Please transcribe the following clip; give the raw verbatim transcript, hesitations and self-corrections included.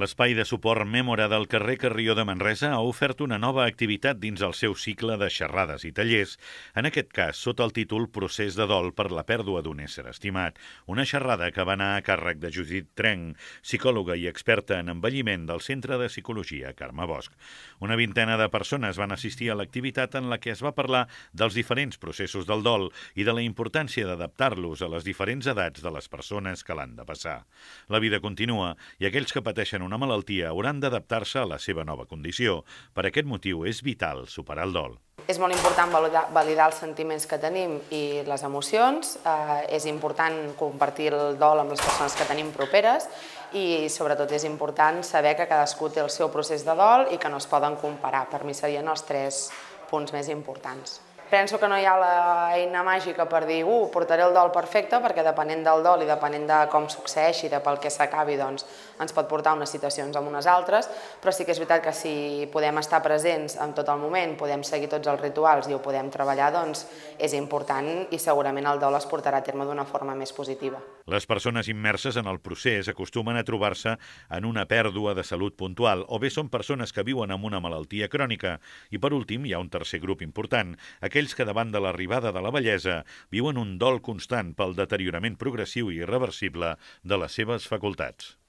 L'espai de suport Mèmora del carrer Carrió de Manresa ha ofert una nova activitat dins el seu cicle de xerrades i tallers, en aquest cas sota el títol Procés de dol per la pèrdua d'un ésser estimat, una xerrada que va anar a càrrec de Judit Trenc, psicòloga i experta en envelliment del Centre de Psicologia Carme Bosch. Una vintena de persones van assistir a l'activitat en la que es va parlar dels diferents processos del dol i de la importància d'adaptar-los a les diferents edats de les persones que l'han de passar. La vida continua i aquells que pateixen una malaltia hauran d'adaptar-se a la seva nova condició. Per aquest motiu és vital superar el dol. És molt important validar, validar els sentiments que tenim i les emocions. Eh, és important compartir el dol amb les persones que tenim properes i sobretot és important saber que cadascú té el seu procés de dol i que no es poden comparar. Per mi serien els tres punts més importants. Penso que no hi ha l'eina màgica per dir uh, portaré el dol perfecte, perquè depenent del dol i depenent de com succeeixi, de pel que s'acabi, doncs ens pot portar unes situacions amb unes altres, però sí que és veritat que si podem estar presents en tot el moment, podem seguir tots els rituals i ho podem treballar, doncs és important i segurament el dol es portarà a terme d'una forma més positiva. Les persones immerses en el procés acostumen a trobar-se en una pèrdua de salut puntual o bé són persones que viuen amb una malaltia crònica i per últim hi ha un tercer grup important, aquells que davant de l'arribada de la vellesa viuen un dol constant pel deteriorament progressiu i irreversible de les seves facultats.